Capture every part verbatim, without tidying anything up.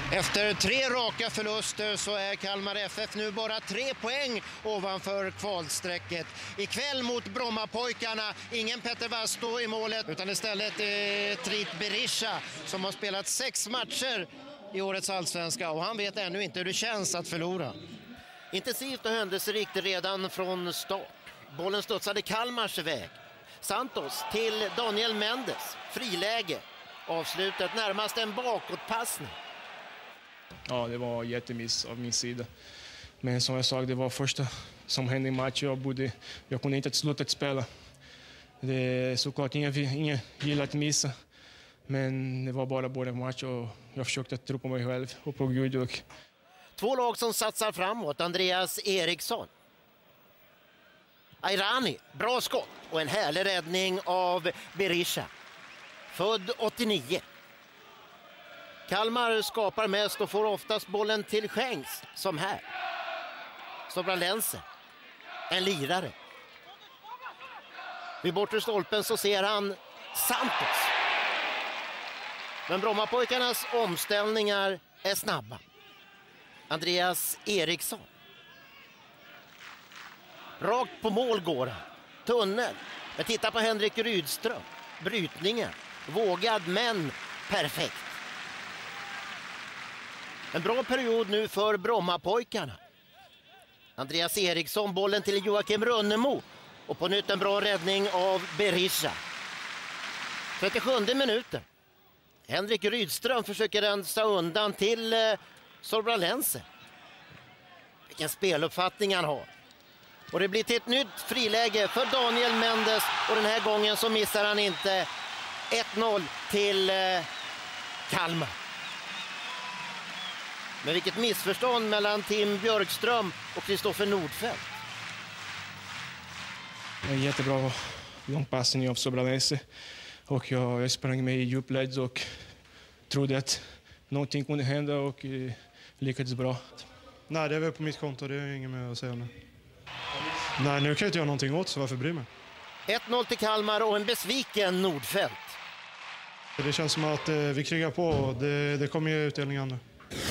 Efter tre raka förluster så är Kalmar F F nu bara tre poäng ovanför kvalsträcket. Ikväll mot Brommapojkarna, ingen Petter Vasto i målet utan istället eh, Trit Berisha som har spelat sex matcher i årets allsvenska och han vet ännu inte hur det känns att förlora. Intensivt och händelserikt redan från start. Bollen studsade Kalmars väg. Santos till Daniel Mendes, friläge. Avslutet närmast en bakåtpassning. Ja, det var jättemiss av min sida. Men som jag sa, det var första som hände i matchen. Jag, borde, jag kunde inte sluta att spela. Det är såklart ingen, ingen gillar att missa. Men det var bara både match och jag försökte tro på mig själv och på Gud. Och... Två lag som satsar framåt. Andreas Eriksson. Ayrani, bra skott och en härlig räddning av Berisha. Född åttionio. Kalmar skapar mest och får oftast bollen till skänks, som här. Sobralense, en lirare. Vid bortre stolpen så ser han Santos. Men Brommapojkarnas omställningar är snabba. Andreas Eriksson. Rakt på mål går han. Tunnel. Men titta på Henrik Rydström. Brytningen. Vågad men perfekt. En bra period nu för Brommapojkarna. Andreas Eriksson, bollen till Joakim Rönnemo. Och på nytt en bra räddning av Berisha. trettiosjunde minuten. Henrik Rydström försöker rensa undan till eh, Sobralense. Vilken speluppfattning han har. Och det blir till ett nytt friläge för Daniel Mendes. Och den här gången så missar han inte. ett noll till eh, Kalmar. Men vilket missförstånd mellan Tim Björkström och Kristoffer Nordfeldt. En jättebra långpassning av Sobralense. Och jag, jag sprang med i djupled och trodde att någonting kunde hända och eh, lyckades bra. Nej, det är väl på mitt konto, det är inget mer att säga nu. Nej, nu kan jag inte göra någonting åt, så varför bryr mig? ett noll till Kalmar och en besviken Nordfeldt. Det känns som att eh, vi krigar på och det, det kommer ju utdelningar nu.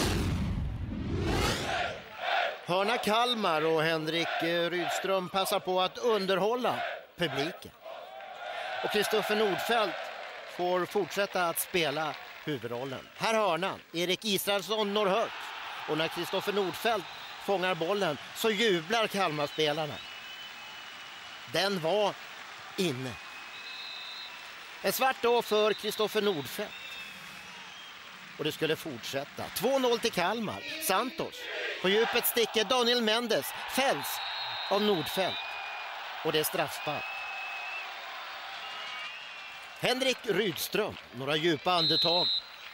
Hörna Kalmar och Henrik Rydström passar på att underhålla publiken. Och Kristoffer Nordfeldt får fortsätta att spela huvudrollen. Här hörnan, Erik Israelsson når högt. Och när Kristoffer Nordfeldt fångar bollen så jublar Kalmar-spelarna. Den var inne. En svart då för Kristoffer Nordfeldt. Och det skulle fortsätta. två noll till Kalmar. Santos. På djupet sticker Daniel Mendes. Fälls av Nordfeldt. Och det är straffspark. Henrik Rydström. Några djupa andetag.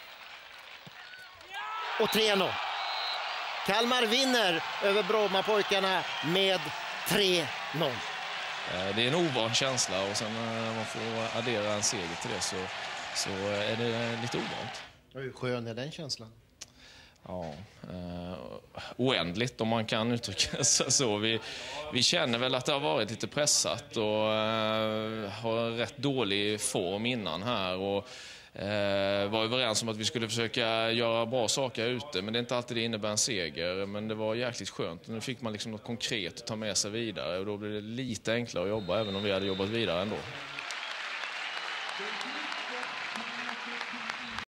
Och tre noll. Kalmar vinner över Brommapojkarna med tre noll. Det är en ovan känsla och sen när man får addera en seger till det så, så är det lite ovant. Hur skön är den känslan? Ja, eh, oändligt om man kan uttrycka sig så. Vi, vi känner väl att det har varit lite pressat och eh, har rätt dålig form innan här och eh, var överens om att vi skulle försöka göra bra saker ute, men det är inte alltid det innebär en seger, men det var jäkligt skönt. Nu fick man liksom något konkret att ta med sig vidare och då blev det lite enklare att jobba även om vi hade jobbat vidare ändå.